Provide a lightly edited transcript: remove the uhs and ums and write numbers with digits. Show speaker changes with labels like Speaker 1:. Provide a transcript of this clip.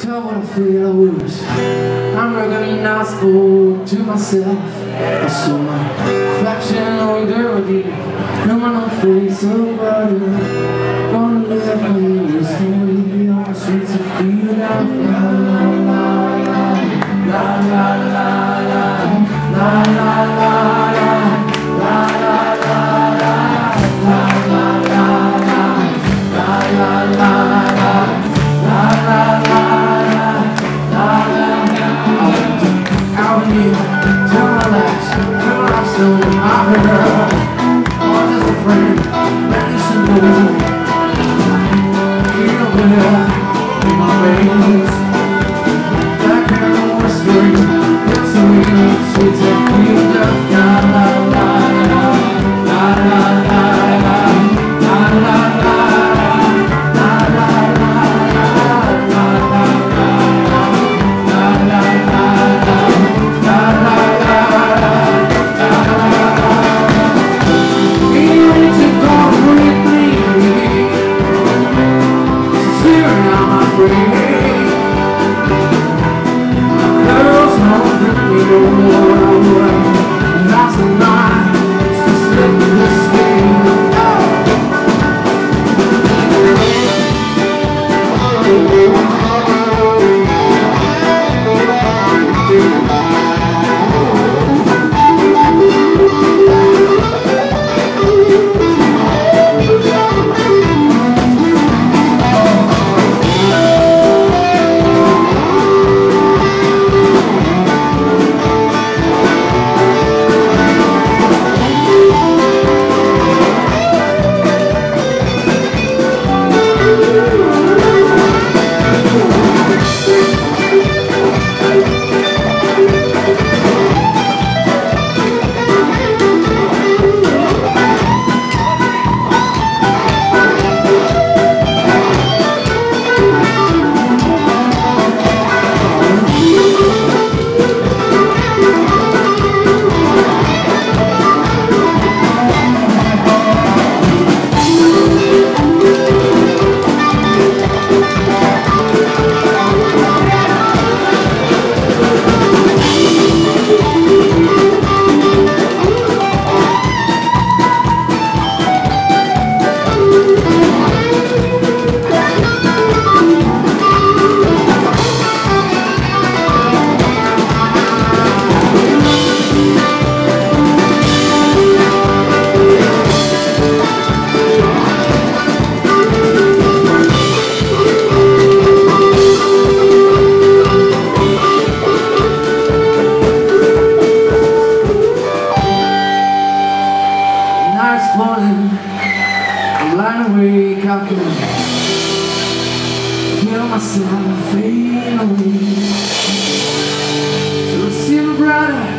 Speaker 1: tell what I feel, I wish I'm recognizable to myself. I saw my reflection on dirty, no man on face of body. Gonna live my years away on the streets of Philadelphia. La la la la, la la la la, la la la la, la la la la, la la la la, la la la la, la la la. I went out here, turn my legs, turn my soul, I heard I was just a friend, many should know. Here we are, in my veins, back in the West Street, it's a real sweet and feel just la la la la, la la la la, la la la la, la la la la, la la la la, la la la la, la la la la. Even if you don't breathe me, staring out my brain. My girls don't think me no more. And that's the night to slip this game. I'm lying awake, I can feel myself fading away. So it's even brighter.